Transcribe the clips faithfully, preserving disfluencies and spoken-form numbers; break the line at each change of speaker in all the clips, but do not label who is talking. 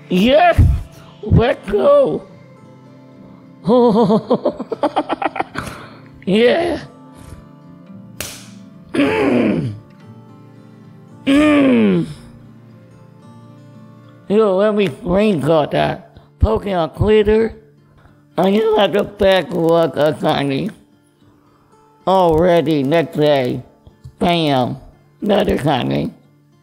Yes! Let's go! Oh, yeah! Mmm! Mmm! Yo, let me screenshot that. Pokemon Quitter. I just have to back look a Shiny. Already, next day. Bam! Another Shiny.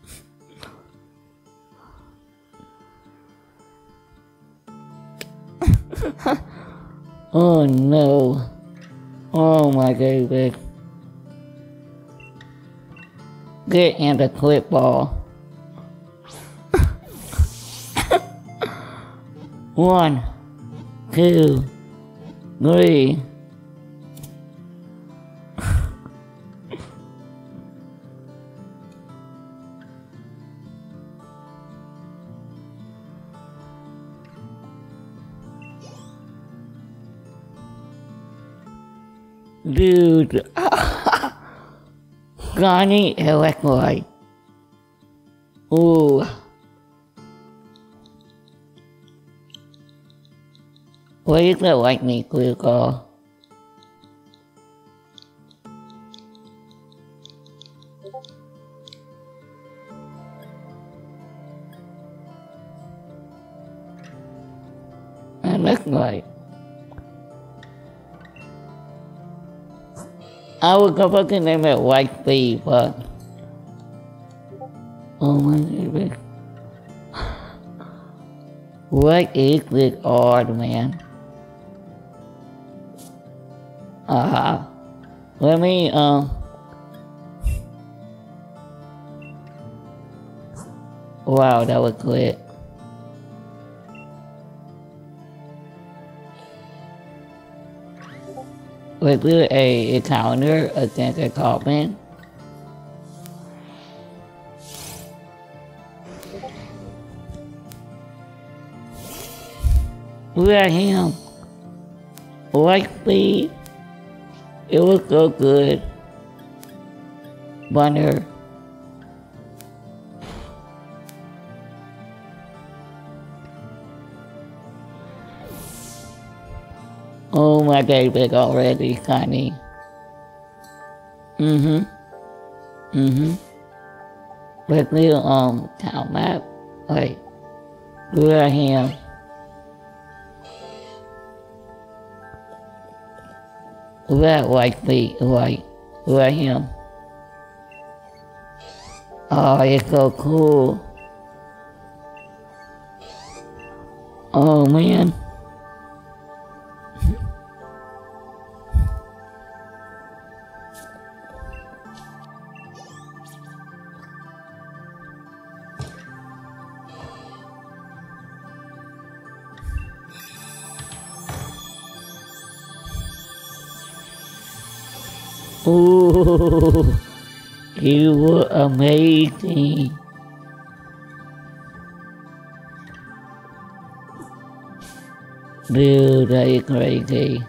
Oh no. Oh my goodness. Get in the clip ball. One, two, three. Dude, Shiny Electrike. Ooh. What is the lightning clue called? It looks like. I was supposed to name it White Speed, but oh my goodness. What is this odd, man? Uh-huh. Let me, um... wow, that was quick. Let's do a encounter against a coffin. Look at him. Light speed. It was so good. Bunner. Oh my David already, Shiny. Mm-hmm. Mm-hmm. Let's do um town map. Wait. Look at him. Look at white feet, white. Look at him. Oh, it's so cool. Oh man. Ooh, you were amazing. Dude, that is crazy.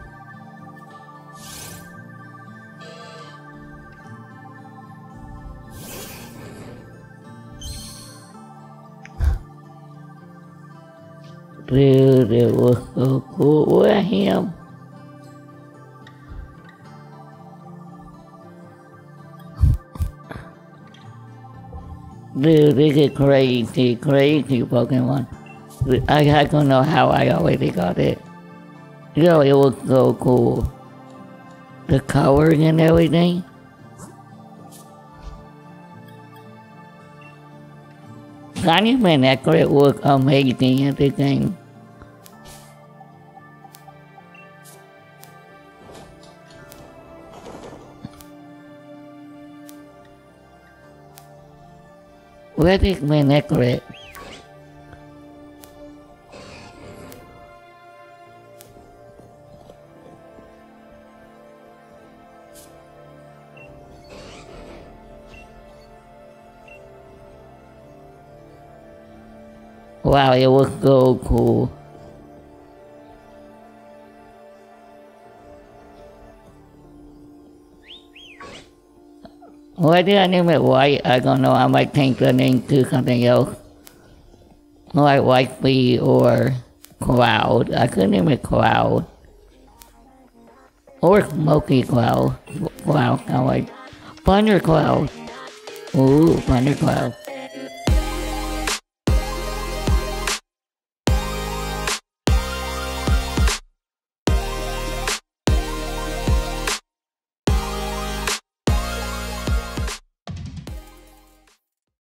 Dude, it was so cool. Look at him. Dude, this is crazy, crazy Pokemon. I, I don't know how I already got it. Yo, it was so cool. The colors and everything. Shiny Manectric was amazing in this game. Where is Manectric? Wow, it was so cool. Why did I name it White? I don't know. I might change the name to something else. like Whiteby or Cloud. I couldn't name it Cloud. Or Smoky Cloud. Cloud, kind of like Thundercloud. Ooh, Thundercloud.